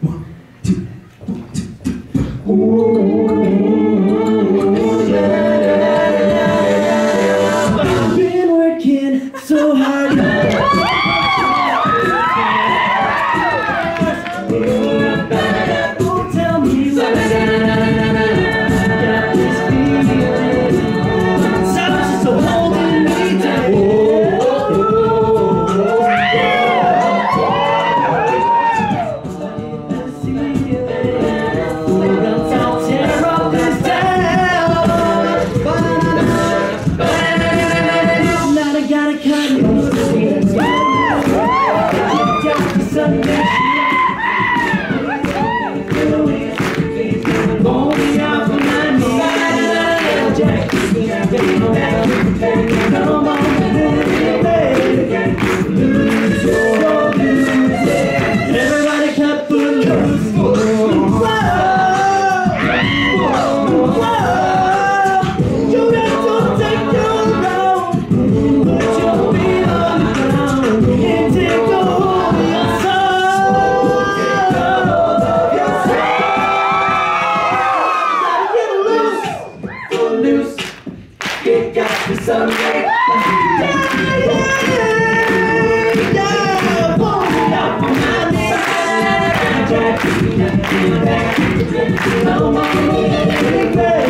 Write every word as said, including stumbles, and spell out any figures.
One, two, one, two, two. Ooh, yeah. I've been working so hard. Don't tell me what I got this feeling. Sounds so holding me down. Everybody cut Footloose. Whoa, whoa. You got to take your road. Put your feet on the ground and take hold of your soul. Your soul. Gotta get loose. Footloose. It got me someday. Yeah, yeah, yeah. Pull me out from my knees. No more.